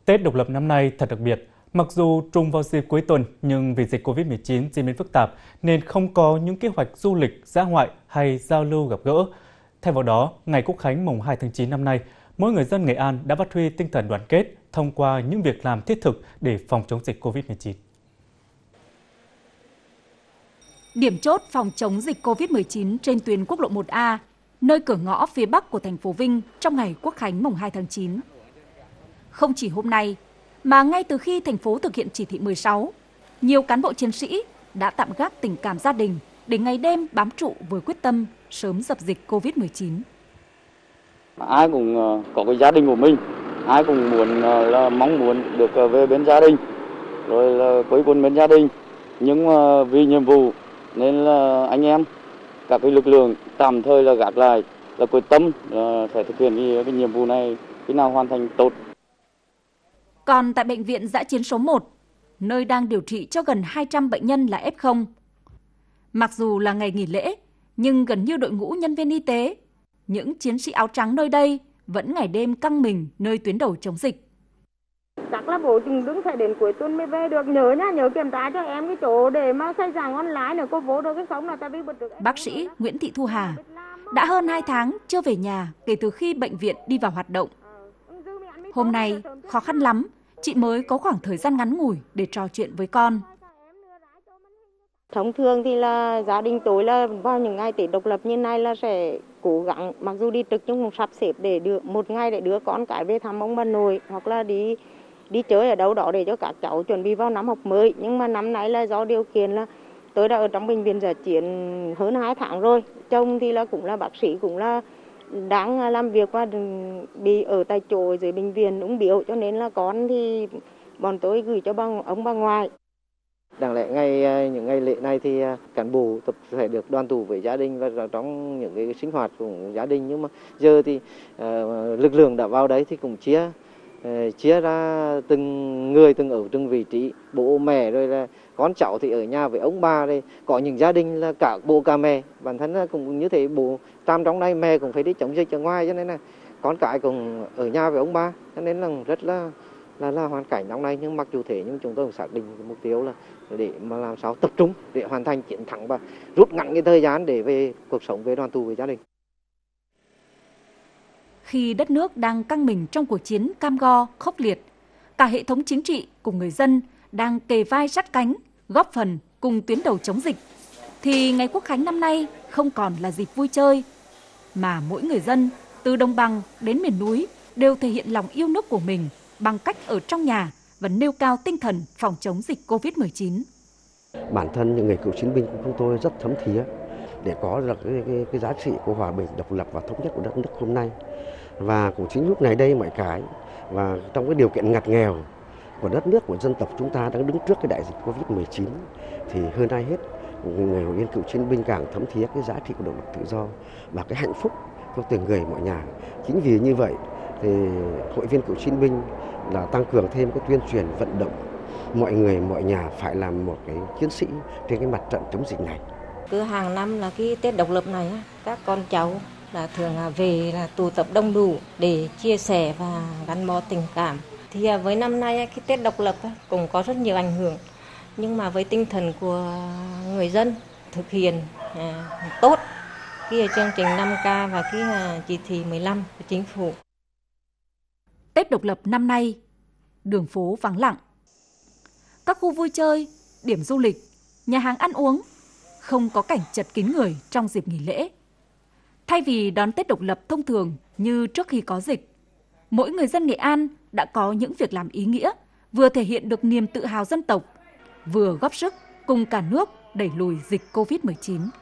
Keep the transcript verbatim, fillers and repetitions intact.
Tết độc lập năm nay thật đặc biệt. Mặc dù trùng vào dịp cuối tuần, nhưng vì dịch Covid mười chín diễn biến phức tạp nên không có những kế hoạch du lịch, dã ngoại hay giao lưu gặp gỡ. Thay vào đó, ngày Quốc khánh mùng hai tháng chín năm nay, mỗi người dân Nghệ An đã phát huy tinh thần đoàn kết thông qua những việc làm thiết thực để phòng chống dịch Covid mười chín. Điểm chốt phòng chống dịch Covid mười chín trên tuyến quốc lộ một A, nơi cửa ngõ phía Bắc của thành phố Vinh trong ngày Quốc khánh mùng hai tháng chín. Không chỉ hôm nay, mà ngay từ khi thành phố thực hiện chỉ thị mười sáu, nhiều cán bộ chiến sĩ đã tạm gác tình cảm gia đình để ngày đêm bám trụ với quyết tâm sớm dập dịch Covid mười chín. Ai cũng có cái gia đình của mình, ai cũng muốn là mong muốn được về bên gia đình, rồi là quây quần bên gia đình. Nhưng mà vì nhiệm vụ nên là anh em, các cái lực lượng tạm thời là gác lại, là quyết tâm là sẽ thực hiện cái, cái nhiệm vụ này khi nào hoàn thành tốt. Còn tại Bệnh viện Dã chiến số một, nơi đang điều trị cho gần hai trăm bệnh nhân là ép không. Mặc dù là ngày nghỉ lễ, nhưng gần như đội ngũ nhân viên y tế, những chiến sĩ áo trắng nơi đây vẫn ngày đêm căng mình nơi tuyến đầu chống dịch. Chắc là bố chừng đứng phải đến cuối tuần mới về được, nhớ nhá, nhớ kiểm tra cho em cái chỗ để mà xây dựng online nữa, cô vô được cái sống là ta biết được. Bác sĩ Nguyễn Thị Thu Hà đã hơn hai tháng chưa về nhà kể từ khi bệnh viện đi vào hoạt động. Hôm nay khó khăn lắm, chị mới có khoảng thời gian ngắn ngủi để trò chuyện với con. Thông thường thì là gia đình tôi là vào những ngày Tết độc lập như này là sẽ cố gắng, mặc dù đi trực nhưng cũng sắp xếp để đưa một ngày để đưa con cái về thăm ông bà nội hoặc là đi đi chơi ở đâu đó để cho các cháu chuẩn bị vào năm học mới. Nhưng mà năm nay là do điều kiện là tôi đã ở trong bệnh viện Dã chiến hơn hai tháng rồi. Chồng thì là cũng là bác sĩ, cũng là đang làm việc và bị ở tại chỗ dưới bệnh viện ung biếu, cho nên là con thì bọn tôi gửi cho bà, ông bà ngoại. Đáng lẽ ngày những ngày lễ này thì cán bộ tập phải được đoàn tụ với gia đình và trong những cái sinh hoạt của gia đình, nhưng mà giờ thì uh, lực lượng đã vào đấy thì cũng chia uh, chia ra từng người từng ở từng vị trí, bố mẹ rồi là con cháu thì ở nhà với ông bà, đây có những gia đình là cả bố cả mẹ, bản thân là cũng như thế, bố tam trong đây mẹ cũng phải đi chống dịch ở ngoài, cho nên là con cái cũng ở nhà với ông bà, cho nên là rất là là là hoàn cảnh năm nay. Nhưng mặc dù thế nhưng chúng tôi cũng xác định cái mục tiêu là để mà làm sao tập trung để hoàn thành chiến thắng và rút ngắn cái thời gian để về cuộc sống, về đoàn tụ với gia đình. Khi đất nước đang căng mình trong cuộc chiến cam go khốc liệt, cả hệ thống chính trị cùng người dân đang kề vai sát cánh góp phần cùng tuyến đầu chống dịch, thì ngày Quốc khánh năm nay không còn là dịp vui chơi, mà mỗi người dân từ đồng bằng đến miền núi đều thể hiện lòng yêu nước của mình bằng cách ở trong nhà và nêu cao tinh thần phòng chống dịch Covid mười chín. Bản thân những người cựu chiến binh của chúng tôi rất thấm thía để có được cái, cái, cái giá trị của hòa bình, độc lập và thống nhất của đất nước hôm nay. Và cũng chính lúc này đây mọi cái, và trong cái điều kiện ngặt nghèo của đất nước, của dân tộc chúng ta đang đứng trước cái đại dịch Covid mười chín, thì hơn ai hết, người hội viên cựu chiến binh càng thấm thía cái giá trị của độc lập tự do và cái hạnh phúc của từng người mọi nhà. Chính vì như vậy thì hội viên cựu chiến binh là tăng cường thêm cái tuyên truyền vận động mọi người mọi nhà phải làm một cái chiến sĩ trên cái mặt trận chống dịch này. Cứ hàng năm là cái Tết độc lập này các con cháu là thường về là tụ tập đông đủ để chia sẻ và gắn bó tình cảm. Thì với năm nay cái Tết độc lập cũng có rất nhiều ảnh hưởng, nhưng mà với tinh thần của người dân thực hiện tốt cái chương trình năm K và cái chỉ thị mười lăm của chính phủ. Tết độc lập năm nay, đường phố vắng lặng. Các khu vui chơi, điểm du lịch, nhà hàng ăn uống không có cảnh chật kín người trong dịp nghỉ lễ. Thay vì đón Tết độc lập thông thường như trước khi có dịch, mỗi người dân Nghệ An đã có những việc làm ý nghĩa, vừa thể hiện được niềm tự hào dân tộc, vừa góp sức cùng cả nước đẩy lùi dịch Covid mười chín.